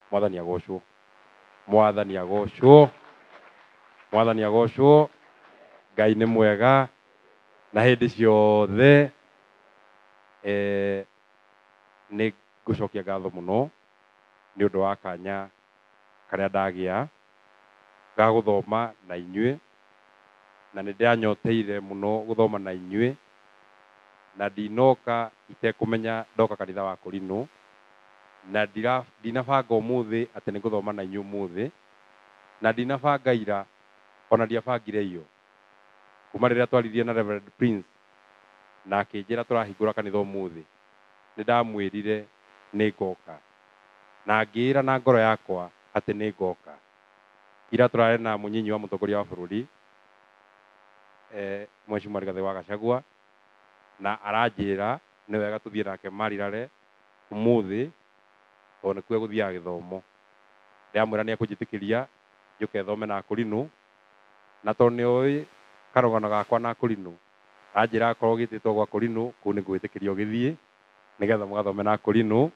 Mwathani agocwo. Mwathani agocwo. Mwathani agocwo. Ngai nĩ mwega na hĩndĩ ciothe nĩ ngũcokia ngatho mũno nĩ ũndũ wa kanya karĩa ndagĩa ga gũthoma na inyuĩ, na nĩ ndĩranyoteire mũno gũthoma na inyuĩ, na ndinoka itekũmenya ndoka kanitha wa Korinũ, na ndinabanga ũmũthĩ atĩ nĩ ngũthoma na inyuĩ ũmũthĩ, na ndinabanga ira ona ndiabangire iyo. Kuma rĩrĩa twaririe na Reverend Prince na akĩnjĩra tũrahingũra kanitha ũmũthĩ, nĩ ndamwĩrire nĩ ngoka, na ngĩĩra na ngoro yakwa atĩ nĩ ngoka. Ira tũrarĩ na mũnyinyi wa mũtongoria wa bũrũri Mheshimiwa Rigathĩ wa Gachagua, na aranjĩra nĩ wega tũthiĩ nake Marirare ũmũthĩ tondũ nĩkuo egũthiaga gĩthomo. Ndĩramwĩra nĩ ekũnjĩtĩkĩria njũke thome na Korinũ, na tondũ nĩoĩ karũgano gakwa na Korinũ, anjĩra akorwo gĩtĩtwo gwa Korinũ, kũu nĩ ngwĩtĩkĩria ũgĩthiĩ nĩgetha mũgathome na Korinũ.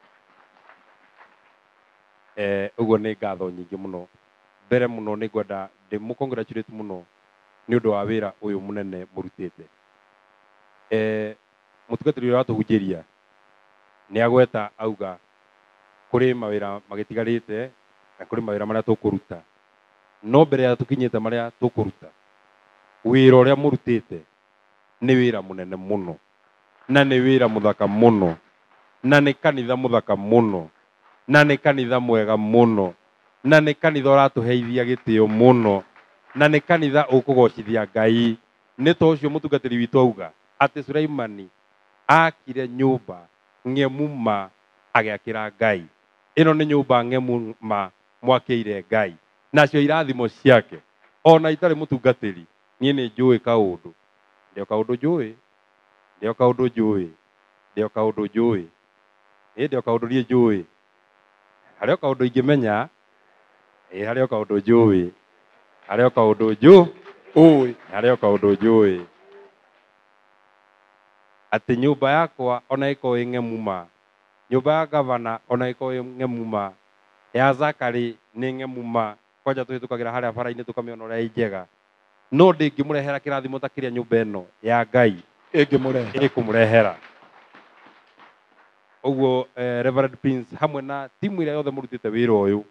Ũguo nĩ ngatho nyingĩ mũno. Mbere mũno nĩ ngwenda ndĩmũ-congratulate mũno nĩ ũndũ wa wĩra ũyũ mũnene mũrutĩte. Mũtungatĩri ũrĩa watũhunjĩria nĩ agweta auga kũrĩ mawĩra magĩtigarĩte na kũrĩ mawĩra marĩa tũkũruta, no mbere ya tũkinyĩte marĩa tũkũruta, wĩra ũrĩa mũrutĩte nĩ wĩra mũnene mũno, na nĩ wĩra mũthaka mũno, na nĩ kanitha mũthaka mũno, na nĩ kanitha mwega mũno, na nĩ kanitha ũratũheithia gĩtĩo mũno, na nĩ kanitha ũkũgocithia Ngai. Nĩ ta ũcio mũtungatĩri witũ auga atĩ Sulaimani akire nyũmba ng'emu ma agĩakĩra Ngai. Ĩno nĩ nyũmba ng'emu ma mwakĩire Ngai, nacio irathimo ciake ona itarĩ mũtungatĩri. Niĩ nĩ njũĩ kaũndũ, ndĩo kaũndũ njũĩ, ndĩo kaũndũ njũĩ, ndĩo kaũndũ njũĩ, ndĩo kaũndũ niĩ njũĩ. Harĩ o kaũndũ ingĩmenya, harĩ o kaũndũ njũĩ, harĩ o kaũndũ njũĩ, harĩ o kaũndũ njũĩ. Atĩ nyũmba yakwa ona ĩkorwo ĩ ng'emu ma, nyũmba ya gavana ona ĩkorwo ĩ ng'emu ma, ya Zakari nĩ ng'emu ma, kwanja tũhĩtũkagĩra harĩa bara-inĩ tũkamĩona ũrĩa ĩ njega, no ndĩngĩmũrehera kĩrathimo ta kĩrĩa nyũmba ĩno ya Ngai ĩkũmũrehera. Ũguo Reverend Prince hamwe na timu ĩrĩa yothe mũrutĩte wĩra ũyũ,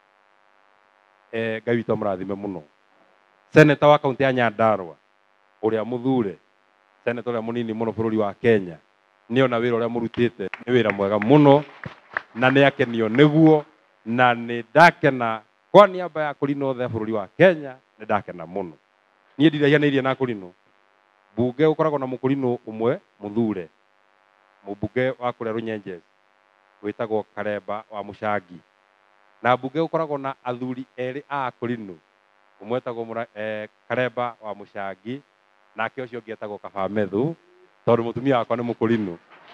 Ngai witũ amũrathime mũno. Seneta wa kaũntĩ ya Nyandarua ũrĩa mũthure, seneta ũrĩa mũnini mũno bũrũri wa Kenya, nĩona wĩra ũrĩa mũrutĩte nĩ wĩra mwega mũno, na nĩ akenio nĩguo, na nĩ ndakena kwa niaba ya Korinũ othe a bũrũri wa Kenya, nĩ ndakena mũno. Niĩ ndiraihanĩirie na Korinũ, mbunge ũkoragwo na mũkorinũ ũmwe mũthure, mũmbunge wa kũrĩa Runyenjes wĩtagwo Karemba wa Mũcangi, na mbunge ũkoragwo na athuri erĩ a Korinũ, ũmwe etagwo Karemba wa Mũcangi, nake ũcio ũngĩ etagwo Kaba Methu, tondũ mũtumia wakwa nĩ mũkorinũ.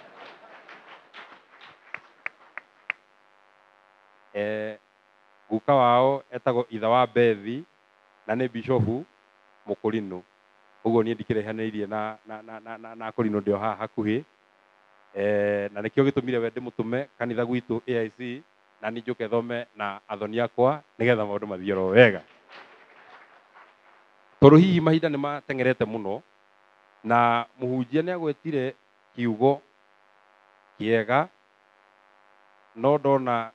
Guka wao etagwo Ithe wa Bethi na nĩ bishofu mũkorinũ. Ũguo niĩ ndikĩraihanĩirie na Korinũ, ndĩo haha hakuhĩ, na nĩkĩo gĩtũmire we ndĩmũtũme kanitha gwitũ AIC, na niĩ njũke thome na athoni akwa nĩgetha maũndũ mathiĩ oro wega. Tondũ hihi mahinda nĩ mateng'erete mũno, na mũhunjia nĩ agwetire kiugo kĩega, no ndona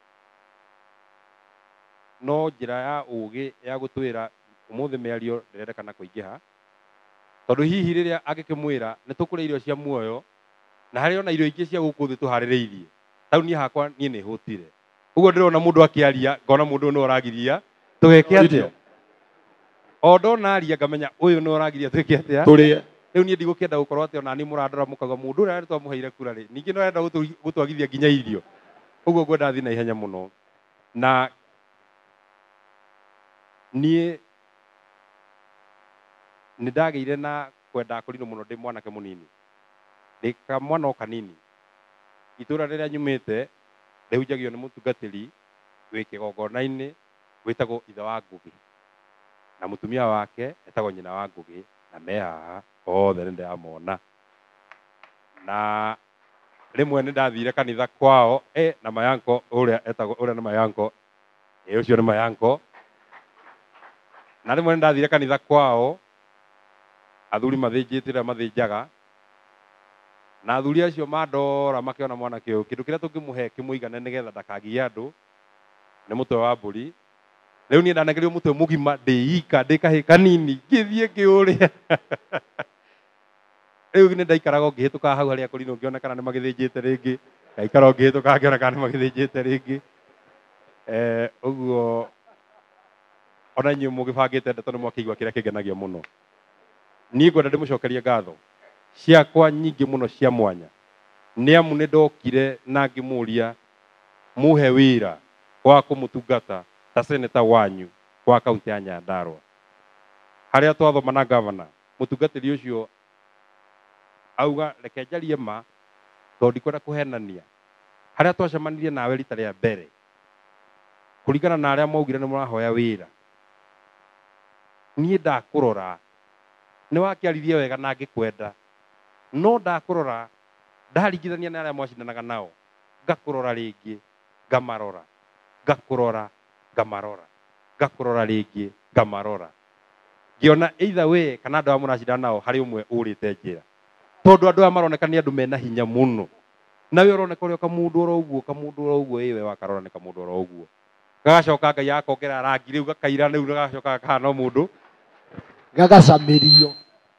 no njĩra ya ũgĩ ya gũtwĩra ũmũthĩ mĩario ndĩrendekana kũingĩha, tondũ hihi rĩrĩa angĩkĩmwĩra nĩ tũkũrĩa irio cia muoyo na harĩ ona irio ingĩ cia gũkũ thĩ tũharĩrĩirie, tau niĩ hakwa niĩ nĩ hũtire. Ũguo ndĩrona mũndũ akĩaria ngona mũndũ nĩ oragiria tũgeke atĩa, o ndona aria ngamenya ũyũ nĩ oragiria twĩke atĩa tũrĩe. Rĩu niĩ ndigũkĩenda gũkorwo atĩ ona niĩ mũrandora mũkauga mũndũ ũrĩa nĩ twamũheire kura rĩ, ningĩ no arenda gũtwagithia nginya irio. Ũguo ngwenda thiĩ na ihenya mũno, na niĩ nĩ ndagĩire na kwenda Korinũ mũno ndĩ mwanake mũnini, ndĩ kamwana o kanini. Itũra rĩrĩa nyumĩte rĩhunjagio nĩ mũtungatĩri wĩ kĩgongona-inĩ wĩtagwo Ithe wa Ngũgĩ, na mũtumia wake etagwo nyina wa Ngũgĩ, na me haha othe nĩ ndĩramona. Na rimwe ni ndathire kanitha kwao na mayanko uria etagwo uria ni mayanko ucio ni mayanko na rimwe ni ndathire kanitha kwao athuri mathinjite mathinjaga na athuri acio mandora makiona mwana kiu kindu kiria tungimuhe kimuigane nigetha ndakagie andu ni mutwe wa mburi riu ni ndanagerio mutwe mugima ndiika ndikahi kanini ngithie kiuria riu ni ndaikaraga ngihituka hau haria kurino ngiona kana ni magithinjite ringi ngaikara ngihituka ngiona kana ni magithinjite ringi uguo ona nyu mugibangite ndeto ni mwakigwa kiria kingenagia muno ni ngwenda ndimucokerie ngatho ciakwa nyingi muno cia mwanya ni amu ni ndokire na ngimuria muhe wira wa kumutungata ta seneta wanyu kwa kaunti ya Nyandarua haria twathoma na governor mutungatiri ucio auga reke njarie ma tondu ndikwenda kuhenania haria twacemanirie nawe rita ria mbere kuringana na aria maugire ni murahoya wira nie ndakurora ni wakiarithia wega na ngikwenda no ndakurora ndaringithania na aria mwacindanaga nao ngakurora ringi ngamarora ngakurora ngamarora ngakurora ringi ngamarora ngiona either way kana andu amuracindana nao hari umwe urite njira tondu andu amaroneka ni andu mena hinya muno nawe uroneka uri kamundu oro uguo iwe wakarora ni kamundu oro uguo gagacoka ngai akongera rangi riu gakaira riu gagacoka kana mundu gagacamirio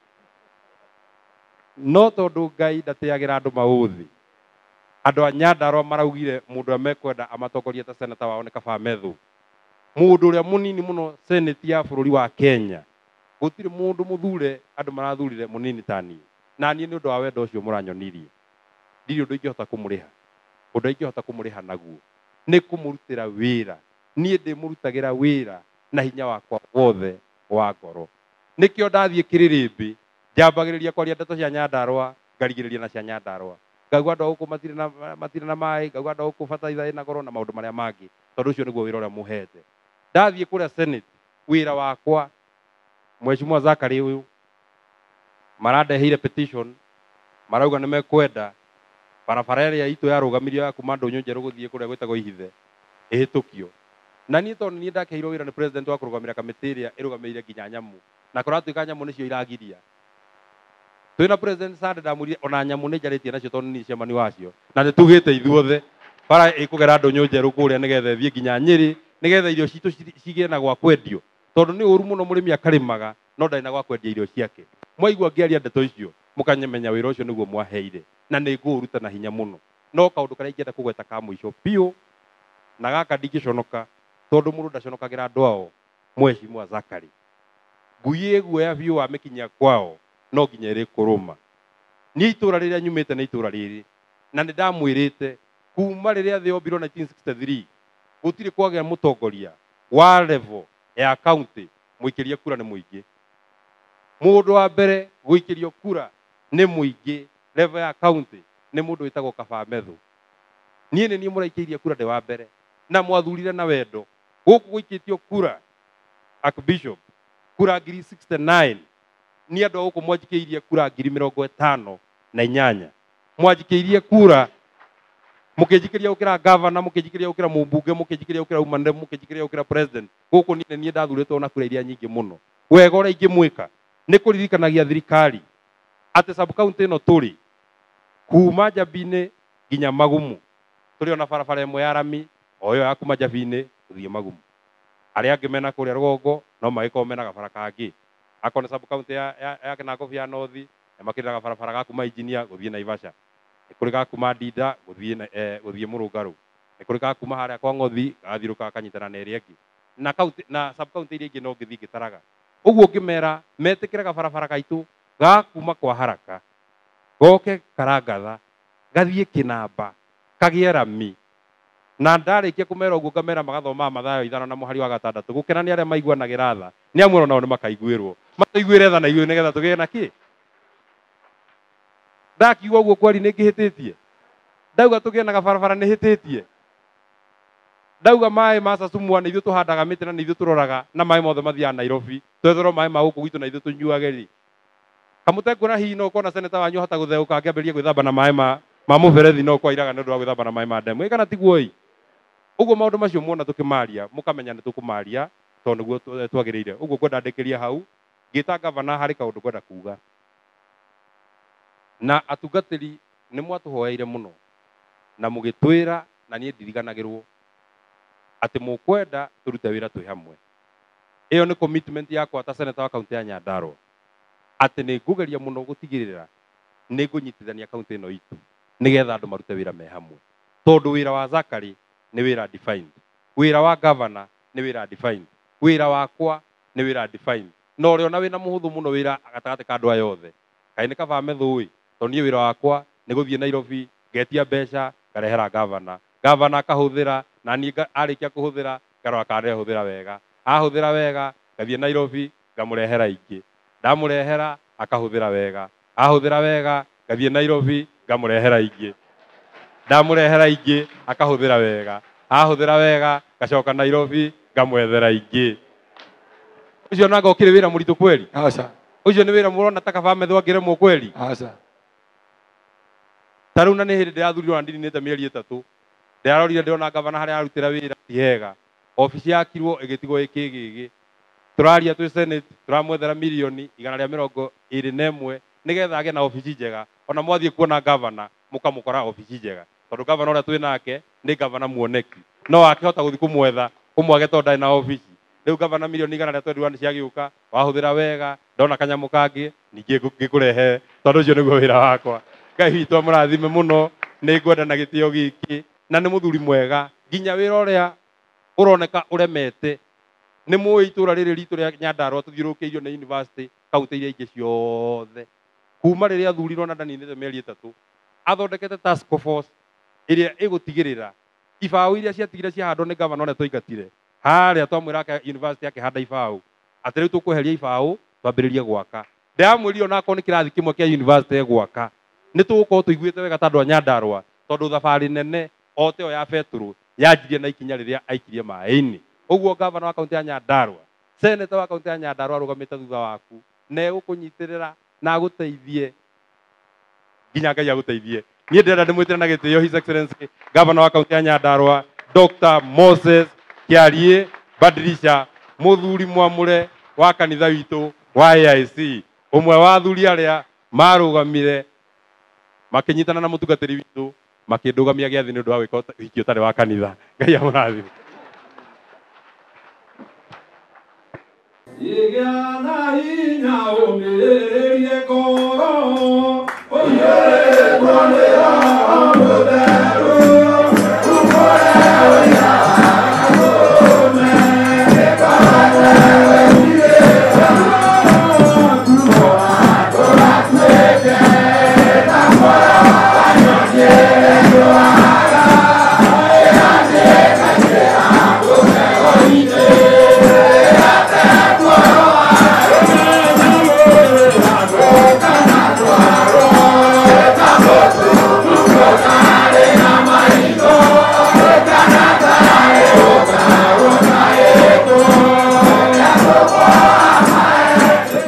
no tondu ngai ndateagira andu mauthi andu a Nyandarua maraugire mundu amekwenda amatongorie ta seneta wao ni Kaba Methu mundu uria munini muno seneti ya bururi wa Kenya gutire mundu muthure andu marathurire munini tani na nie ni undu wa wendo ucio muranyonirie ndiri undu ingihota kumuriha undu ingihota kumuriha naguo ni kumurutira wira nie ndimurutagira wira na hinya wakwa wothe wa ngoro nikio ndathie kiririmbi njambagiriria kwaria ndeto cia Nyandarua ngarigiriria na cia Nyandarua ngauga andu guku matire na mai ngauga andu guku bataiza ina goro na maundu maria mangi tondu ucio niguo wira uria muhete ndathie kuria senate wira wakwa Mheshimiwa Zakari uyu marandeheire petition marauga ni mekwenda barabara iria itu yarugamirio ya kuma ndunyu njeru guthie kuria gwitagwo ihithe ihitukio na nie tondu nie ndakeirwo wira ni president wa kurugamira kamiti iria irugamirire nginya nyamu na kuratuika nyamu nicio iragiria twina president Sande ndamurire ona nyamu ni njaritie nacio tondu ni ciamani wacio na ni tugite ithuothe bara ikugera ndunyu njeru kuria nigetha thie nginya Nyeri nigetha irio citu cigie na gwa kwendio tondu ni uru muno murimi akarimaga no ndari na gwa kwendia irio ciake mwaigua ngiaria ndeto icio mukanyemenya wira ucio niguo mwaheire na ni nguruta na hinya muno no kaundu karia ingenda kugweta ka muico piu na gaka ndingiconoka tondu mundu ndaconokagira andu ao Mheshimiwa Zakari ngui eguoya biu wa mikinyia kwao no nginya iri kuruma ni itura riria nyumite na itura riri na ni ndamwirite kuma riria thio biro 1963 gutire kwagira mutongoria wa level ya county muikirie kura ni muingi mundu wa mbere guikirio kura ni muingi level ya county ni mundu witagwo Kaba Methu nie ni muraikirie kura de wa mbere na mwathurire na wendo guku guikitio kura Archbishop kura 69 ni andu guku mwajikiirie kura 58 mwajikiirie kura mukijikiria ukira governor mukijikiria ukira mumbunge mukijikiria ukira umande mukijikiria ukira president guku nie ndathuritwo na kura iria nyingi muno wega uria ingimwika ni kuririkanagia thirikari ate sub county no turi kuma Njabine nginya Magumu turi ona barabara imwe ya rami oyo ya kuma Njabine uthie Magumu aria angi mena kuria rugongo no magiko mena gabara kangi akone sub county ya Kinangop ya North makirira barabara ga kuma Engineer guthie Naivasha kuri ga kuma Ndinda guthie Murungaru kuri ga kuma haria kwa Ngothi gathiruka kanyitana na area ingi na county na sub county iria ingi no ngithi ngitaraga uguo ngimera metikira gabarabara gaitu ga kuma kwa haraka goke Karangatha gathie Kinamba kagie rami na ndarikia kumera uguo ngamera magathoma mathayo ithano na muhari wa gatandatu gukena ni aria maiguanagira tha ni amwiro nao ni makaiguirwo mataiguire tha na igwe nigetha tugie na ki ndakiuga uguo kwari ni ngihititie ndauga tugie na gabarabara ni hititie ndauga mai ma Sasumwa ni ithu tuhandaga miti na ni ithu turoraga na mai mothe mathia Nairobi twethoro mai ma guku gitu na ithu tunyuage ri kamute kuna hino kona seneta wanyu hota gutheuka akiamberia gwithamba na mai ma mamu berethi no kwa iraga ndu wa gwithamba na mai ma ndemu kana tiguo i uguo maundu macio muona tukimaria mukamenya ni tukumaria tondu guo twagiriire uguo kwenda ndekeria hau ngita gavana hari kaundu kwenda kuga na atungatiri ni mwatuhoeire muno na mugitwira na nie ndiriganagirwo ati mukwenda turute wira twi hamwe iyo ni commitment yakwa ta senator wa kaunti ya Nyandarua ati ni ngugeria muno gutigirira ni ngunyitithania kaunti ino itu nigetha andu marute wira me hamwe tondu wira wa Zakari ni wira defined wira wa governor ni wira defined wira wakwa ni wira defined no rio na wina muhuthu muno wira agatagate ka andu ayothe kai ni kaba methui tondu nie wira wakwa ni guthie Nairobi getia mbeca karehera governor akahuthira na ni arikia kuhuthira ngaro akarehuthira wega ahuthira wega gathie Nairobi ngamurehera ingi ndamurehera akahuthira wega ahuthira wega gathie Nairobi ngamurehera ingi ndamurehera ingi akahuthira wega ahuthira wega gacoka Nairobi ngamwethera ingi ucio nanga ukiri wira muritu kweli Aca. ucio ni wira murona takaba metho ngiremwo kweli Aca. taruna ni hindi ndirathurirwo na ndininite mieri 3 ndirarorire ndiona gavana haria arutira wira tiega ofisi yakirwo igitigwo ikigigi turaria twi senate turamwethera milioni 121 nigetha age na ofisi njega ona mwathie kuona gavana mukamukora ofisi njega tondu gavana uria twi nake ni gavana muoneki no akihota guthi kumwetha kumwage tondu ndai na ofisi riu gavana milioni 121 ni ciagiuka wahuthira wega ndona kanyamu kangi ningi ngikurehe tondu ucio niguo wira wakwa Ngai witũ amũrathime muno ni ngwenda na gitio giki na ni muthuri mwega nginya wira uria uroneka uremete ni muĩ itura riri ritu ria Nyandarua tuthiũrũrũkĩirio na university kaunti iria ingĩ ciothe kuma rĩrĩa athurirwo na ndaninĩte mĩeri 3 athondekete task force iria igutigirira ibao iria ciatigire ciahandwo ni gavana ũrĩa twaingatire harĩa twamwĩra university akĩhanda ibao atĩ rĩu tũkweheria ibao twambĩrĩrie gwaka ndamwĩrire ona akorwo nĩ kĩrathi kĩmwe kĩa university gwaka nĩ tũgũkorwo tũiguĩte wega tandũ a Nyandarua tondu thabarĩ nene ote o ya Petro yanjirie na ikinya rĩrĩa aikirie maĩ-inĩ uguo gavana wa kaunti ya Nyandarua senator wa kaunti ya Nyandarua arugamite thutha waku na egũkũnyitĩrĩra na agũteithie nginya Ngai agũteithie niĩ ndĩrenda ndĩmwĩtĩre na gĩtĩo his excellency gavana wa kaunti ya Nyandarua Dr. Moses Kiarie Badilisha muthuri mwamure wa kanitha witũ wa AIC umwe wa athuri arĩa marugamire makinyitana na mutungatĩri witũ makĩndũgamia gĩathĩ nĩ ũndũ wa gwĩka ũhiki ũtarĩ wa kanitha Ngai amũrathime Igana hinya umirie koro,